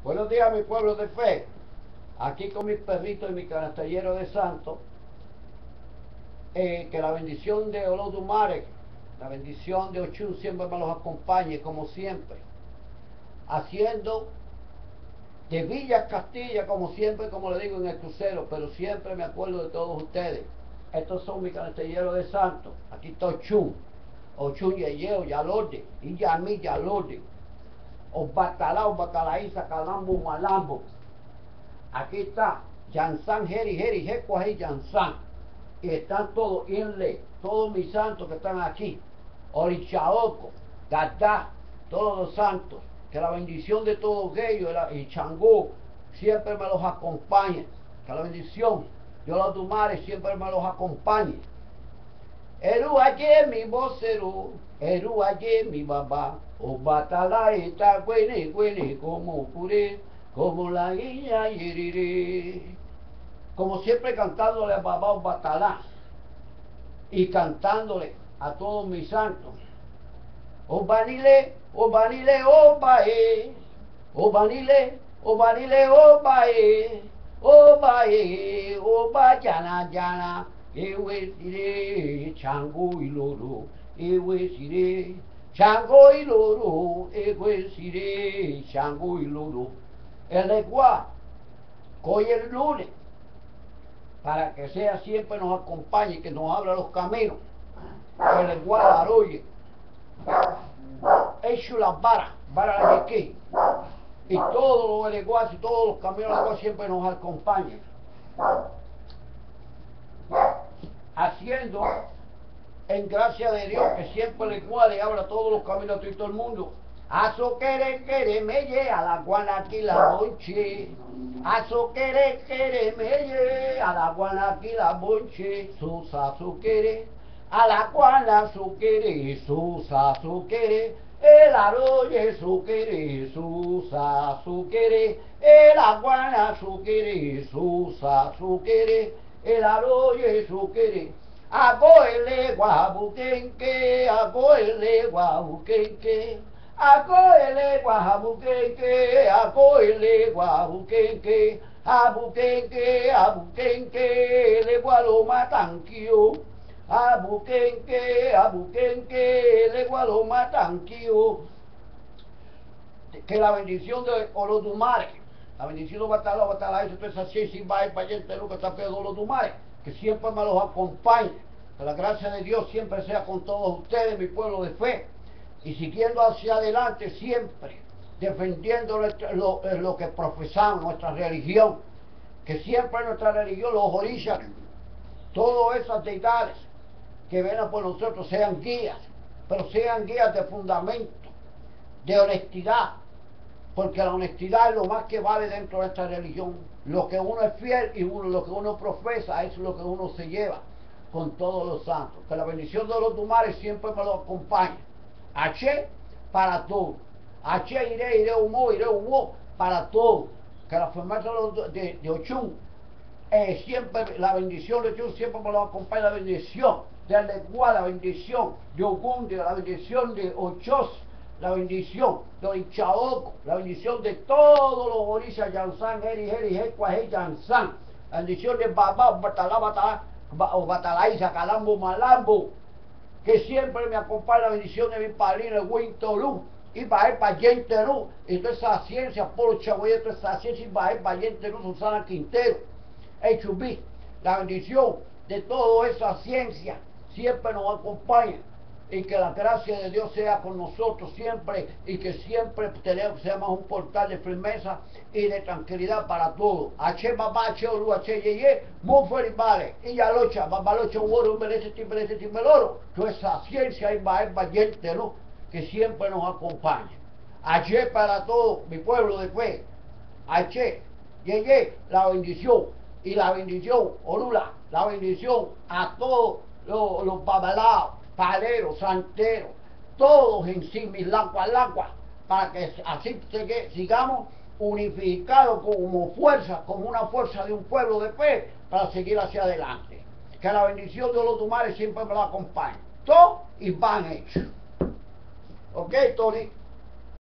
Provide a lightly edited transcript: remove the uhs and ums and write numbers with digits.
Buenos días, mi pueblo de fe. Aquí con mis perritos y mi canastillero de santo. Que la bendición de Olodumare, la bendición de Ochun siempre me los acompañe, como siempre. Haciendo de Villa Castilla, como siempre, como le digo en el crucero, pero siempre me acuerdo de todos ustedes. Estos son mis canastilleros de santo. Aquí está Ochun. Ochun Yeyeo, Yalorde, y Yami, Yalorde. Obatalaíza, Calambo, Malambo. Aquí está Yansan, Jeri, Jecuají, Yansan. Y están todos, Inle, todos mis santos que están aquí. Orichaoco, Gadá, todos los santos. Que la bendición de todos ellos y Changó siempre me los acompañe. Que la bendición de Olodumare siempre me los acompañe. Eru aye mi vocero, Eru aye mi baba, o batala está güene, como puré, como la guía yerire. Como siempre cantándole a babá o batalá y cantándole a todos mis santos. O banile, o banile, o bae, o banile, o banile, o bae, o bae, o bayana, yana. Ewe sire, Chango y loro, ewe sire, Chango y loro, ewe sire, Chango y loro. El legua, hoy el lunes, para que sea siempre nos acompañe y que nos abra los caminos. El legua la aroye, hecho las varas, la yeque, y todos los leguas y todos los caminos de agua siempre nos acompañan. Haciendo en gracia de Dios que siempre le abra todos los caminos a todo el mundo. Aso quere me lle a la guanaqui la bonche. Aso quere me lle a la guanaqui la bonche. Susa su quere a la guana su quere. Susa su quere el arroyo su quere. Susa su quere el aguana su quere. Susa su quere el arroyo su quere. Agoele guabuquenque, agoele guabuquenque, agoele guabuquenque, agoele guabuquenque, abuquenque, abuquenque, le gualo matanquio, abuquenque, abuquenque, le gualo matanquio. Que la bendición de Olodumare, la bendición de Batalá, eso es así, si va para allá entero que está pedo Olodumare, que siempre me los acompañe, que la gracia de Dios siempre sea con todos ustedes, mi pueblo de fe, y siguiendo hacia adelante siempre, defendiendo lo que profesamos, nuestra religión, que siempre nuestra religión, los orillas, todas esas deidades que vengan por nosotros sean guías, pero sean guías de fundamento, de honestidad, porque la honestidad es lo más que vale dentro de esta religión. Lo que uno es fiel y lo que uno profesa es lo que uno se lleva con todos los santos. Que la bendición de Olodumare siempre me lo acompañe. H para todo. H iré humo para todo. Que la formación de Ochun, siempre la bendición de Ochun siempre me lo acompaña. La bendición de Legua, la bendición de Ogunde, la bendición de Ochos, la bendición de Orichaoco, la bendición de todos los orillas, Yansan, Jeri, Jecuají, Yansan, la bendición de Babá, Batalaíza, Calambo, Malambo, que siempre me acompaña la bendición de mi padrino, el Wintolú, y para Payenterú, y toda esa ciencia, Polo Chagoye, toda esa ciencia, y para Payenterú, Susana Quintero, el Chubí, la bendición de toda esa ciencia siempre nos acompaña. Y que la gracia de Dios sea con nosotros siempre y que siempre seamos un portal de firmeza y de tranquilidad para todos. H babá, H olu, H yeye, muferi vale, y ya locha, babalocha, oro, merece timeloro. Toda esa ciencia y valiente, ¿no? Que siempre nos acompaña. H para todos, mi pueblo de fe. H, yeye, la bendición. Y la bendición, Orula, la bendición a todos los babalaos, paleros, santeros, todos en sí, mis languas, para que así sigamos unificados como fuerza, como una fuerza de un pueblo de fe, para seguir hacia adelante. Que la bendición de Olodumare siempre me la acompañe. Todo y van hecho. ¿Ok, Tony?